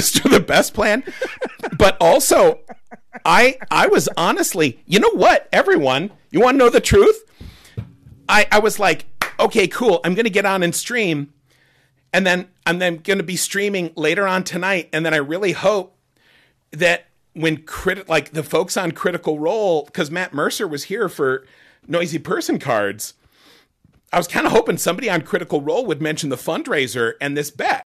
just the best plan. But also, I was honestly, you know what, everyone, you want to know the truth? I was like, okay, cool. I'm going to get on and stream. And then I'm then going to be streaming later on tonight. And then I really hope that when like the folks on Critical Role, because Matt Mercer was here for Noisy Person Cards, I was kind of hoping somebody on Critical Role would mention the fundraiser and this bet.